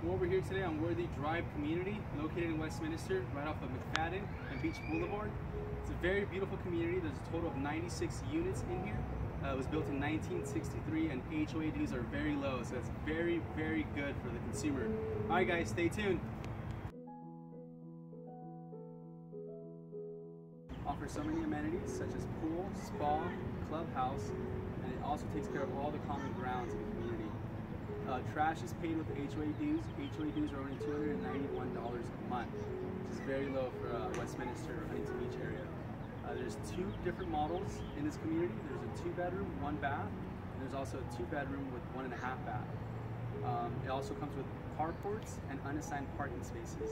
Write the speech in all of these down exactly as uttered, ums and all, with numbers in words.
We're over here today on Worthy Drive community, located in Westminster, right off of McFadden and Beach Boulevard. It's a very beautiful community. There's a total of ninety-six units in here. Uh, it was built in nineteen sixty-three, and H O A dues are very low, so it's very, very good for the consumer. All right, guys, stay tuned. Offers so many amenities such as pool, spa, clubhouse, and it also takes care of all the common grounds in the community. Uh, trash is paid with the H O A dues. H O A dues are only two hundred ninety-one dollars a month, which is very low for uh, Westminster or Huntington Beach area. Uh, there's two different models in this community. There's a two bedroom, one bath, and there's also a two bedroom with one and a half bath. Um, it also comes with carports and unassigned parking spaces.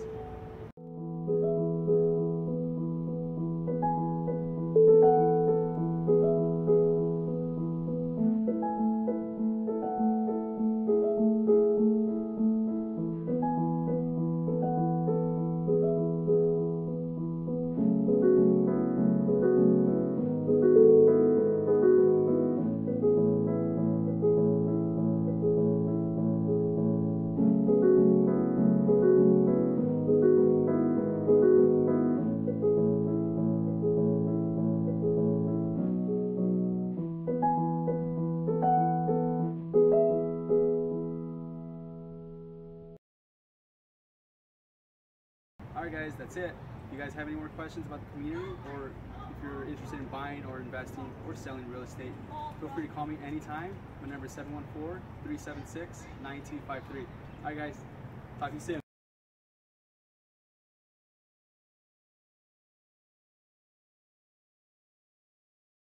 Alright guys, that's it. If you guys have any more questions about the community, or if you're interested in buying or investing or selling real estate, feel free to call me anytime. My number is seven one four, three seven six, nine two five three. Alright guys, talk to you soon.